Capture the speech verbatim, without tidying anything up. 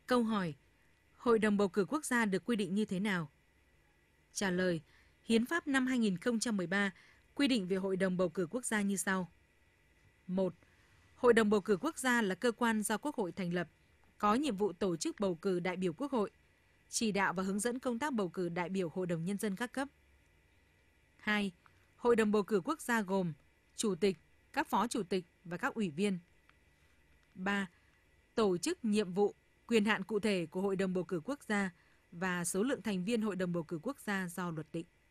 Câu hỏi: Hội đồng bầu cử quốc gia được quy định như thế nào? Trả lời: Hiến pháp năm hai nghìn không trăm mười ba quy định về Hội đồng bầu cử quốc gia như sau. một. Hội đồng bầu cử quốc gia là cơ quan do Quốc hội thành lập, có nhiệm vụ tổ chức bầu cử đại biểu Quốc hội, chỉ đạo và hướng dẫn công tác bầu cử đại biểu Hội đồng Nhân dân các cấp. hai. Hội đồng bầu cử quốc gia gồm Chủ tịch, các phó chủ tịch và các ủy viên. ba. Tổ chức, nhiệm vụ, quyền hạn cụ thể của Hội đồng bầu cử quốc gia và số lượng thành viên Hội đồng bầu cử quốc gia do luật định.